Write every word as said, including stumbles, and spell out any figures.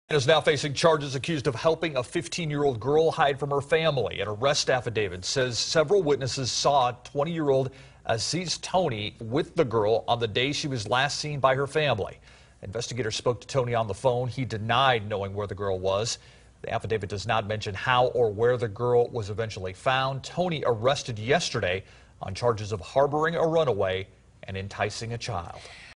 Is now facing charges accused of helping a fifteen-year-old girl hide from her family. An arrest affidavit says several witnesses saw twenty-year-old Aziz Tony with the girl on the day she was last seen by her family. Investigators spoke to Tony on the phone. He denied knowing where the girl was. The affidavit does not mention how or where the girl was eventually found. Tony arrested yesterday on charges of harboring a runaway and enticing a child.